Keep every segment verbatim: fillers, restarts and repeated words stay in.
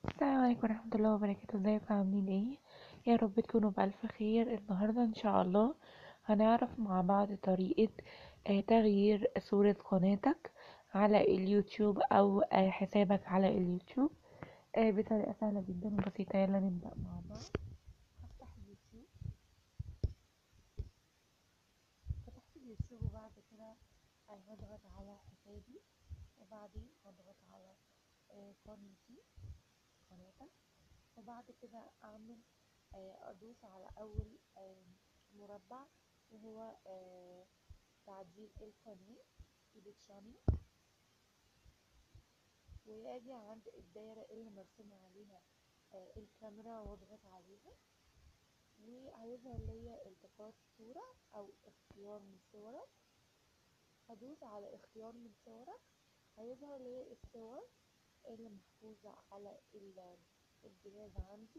السلام عليكم ورحمة الله وبركاته. ازيكم عاملين ايه؟ يا رب تكونوا بألف خير. النهاردة ان شاء الله هنعرف مع بعض طريقة آه، تغيير صورة قناتك على اليوتيوب او آه، حسابك على اليوتيوب آه، بطريقة سهلة جدا وبسيطة. يلا نبدأ مع بعض. هفتح اليوتيوب. فتحت اليوتيوب وبعد كده آه، هضغط على حسابي، وبعدين هضغط على آه، قناتي قناتك. وبعد كده اعمل آه، ادوس على اول آه، مربع، وهو آه، تعديل القناة edit channel، واجي عند الدايرة اللي مرسوم عليها آه، الكاميرا واضغط عليها، وهيظهر ليا التقاط صورة او اختيار من صورك. هدوس على اختيار من صورك، هيظهر ليا الصور اللي محفوظة على ال- الجهاز عندي،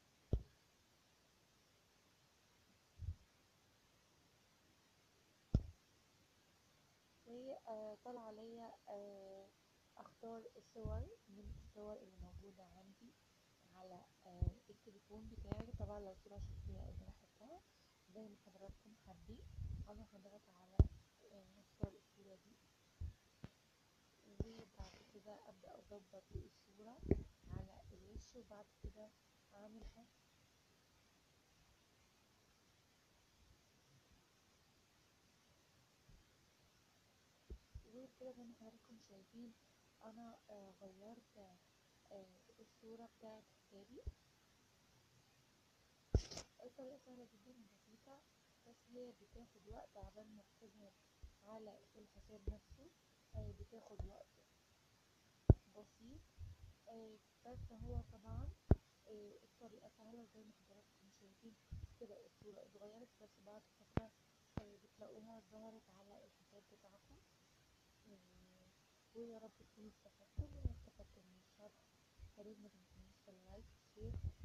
وطلع ليا آه، اختار الصور من الصور اللي موجودة عندي على آه، التليفون بتاعي. طبعا لو صورة شخصية اقدر احطها زي ما حضراتكم حابين. انا هضغط على آه، اختار الصورة دي، وبعد كده ابدأ اظبط الصورة على الوش، وبعد كده اعمل حاجة. وكده زي ما حضراتكم شايفين انا آه، غيرت آه، الصورة بتاعت حسابي. الطريقة سهلة جدا وبسيطة، بس هي بتاخد وقت عبال ما بتظهر على الحساب نفسه. آه، بتاخد وقت بسيط. آه، بس هو طبعا آه، الطريقة سهلة زي ما حضراتكم شايفين كده. الصورة اتغيرت، بس بعد فترة آه، بتلاقوها ظهرت على الحساب بتاعكم. آه، ويا رب تكونوا استفدتوا. ولو استفدتوا من الشرح ياريت ما تنسونيش في اللايك والشير